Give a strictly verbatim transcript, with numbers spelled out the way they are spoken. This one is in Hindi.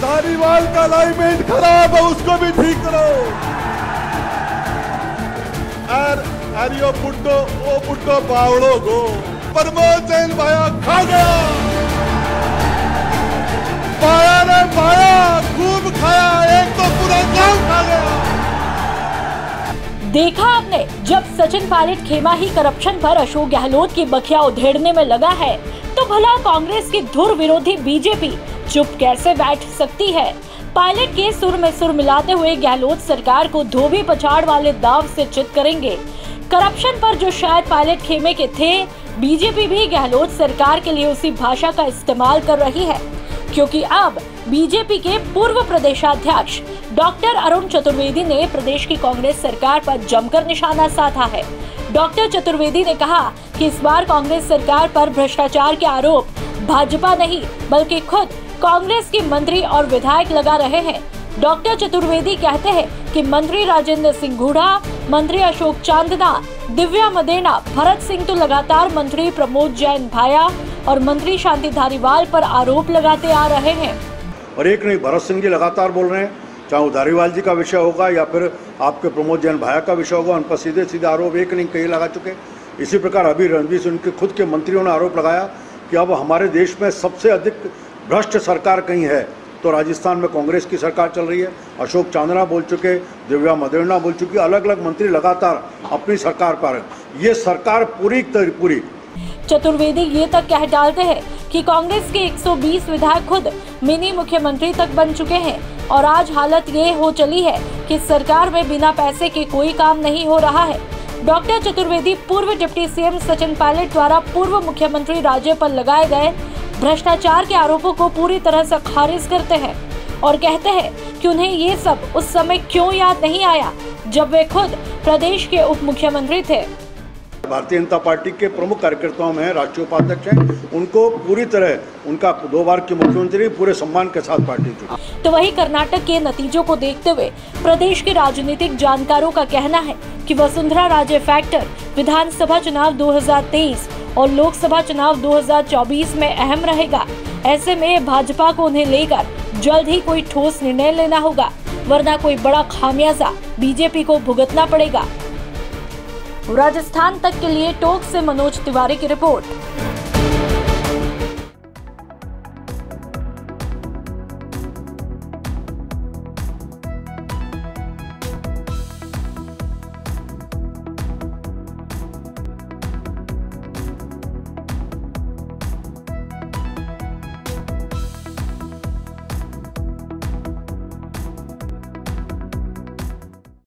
धारीवाल का अलाइनमेंट खराब है, उसको भी ठीक करो। और अरे ओ पुट्टो ओ पुट्टो बावड़ो गो प्रमोद जैन भाया खा गया, पाया ने पाया खूब खाया, एक तो पूरा गांव खा गया। देखा आपने, जब सचिन पायलट खेमा ही करप्शन पर अशोक गहलोत की बखिया उधेड़ने में लगा है तो भला कांग्रेस की धुर विरोधी बीजेपी चुप कैसे बैठ सकती है। पायलट के सुर में सुर मिलाते हुए गहलोत सरकार को धोबी पछाड़ वाले दाव से चित करेंगे। करप्शन पर जो शायद पायलट खेमे के थे, बीजेपी भी गहलोत सरकार के लिए उसी भाषा का इस्तेमाल कर रही है, क्योंकि अब बीजेपी के पूर्व प्रदेशाध्यक्ष डॉक्टर अरुण चतुर्वेदी ने प्रदेश की कांग्रेस सरकार पर जमकर निशाना साधा है। डॉक्टर चतुर्वेदी ने कहा कि इस बार कांग्रेस सरकार पर भ्रष्टाचार के आरोप भाजपा नहीं बल्कि खुद कांग्रेस के मंत्री और विधायक लगा रहे हैं। डॉक्टर चतुर्वेदी कहते हैं कि मंत्री राजेंद्र सिंह हुड्डा, मंत्री अशोक चांदना, दिव्या मदेना, भरत सिंह तो लगातार मंत्री प्रमोद जैन भाया और मंत्री शांति धारीवाल पर आरोप लगाते आ रहे हैं। और एक नहीं, भरत सिंह जी लगातार बोल रहे हैं, चाहे वो धारीवाल जी का विषय होगा या फिर आपके प्रमोद जैन भाया का विषय होगा, उन पर सीधे सीधे आरोप एक नहीं कई लगा चुके। इसी प्रकार अभी रणवीर सिंह के खुद के मंत्रियों ने आरोप लगाया कि अब हमारे देश में सबसे अधिक भ्रष्ट सरकार कहीं है तो राजस्थान में कांग्रेस की सरकार चल रही है। अशोक चांदना बोल चुके, दिव्या मदेना बोल चुकी, अलग अलग मंत्री लगातार अपनी सरकार पर, ये सरकार पूरी पूरी। चतुर्वेदी ये तक कह डालते हैं कि कांग्रेस के एक सौ बीस विधायक खुद मिनी मुख्यमंत्री तक बन चुके हैं और आज हालत ये हो चली है कि सरकार में बिना पैसे के कोई काम नहीं हो रहा है। डॉक्टर चतुर्वेदी पूर्व डिप्टी सीएम सचिन पायलट द्वारा पूर्व मुख्यमंत्री राज्य पर लगाए गए भ्रष्टाचार के आरोपों को पूरी तरह से खारिज करते हैं और कहते हैं कि उन्हें ये सब उस समय क्यों याद नहीं आया जब वे खुद प्रदेश के उप मुख्यमंत्री थे। भारतीय जनता पार्टी के प्रमुख कार्यकर्ताओं में राष्ट्रीय उपाध्यक्ष हैं, उनको पूरी तरह उनका दो बार के मुख्यमंत्री पूरे सम्मान के साथ पार्टी जुड़ी। तो वही कर्नाटक के नतीजों को देखते हुए प्रदेश के राजनीतिक जानकारों का कहना है कि वसुंधरा राजे फैक्टर विधानसभा चुनाव दो हज़ार तेईस और लोकसभा चुनाव दो हज़ार चौबीस में अहम रहेगा। ऐसे में भाजपा को उन्हें लेकर जल्द ही कोई ठोस निर्णय लेना होगा, वरना कोई बड़ा खामियाजा बीजेपी को भुगतना पड़ेगा। राजस्थान तक के लिए टोक से मनोज तिवारी की रिपोर्ट।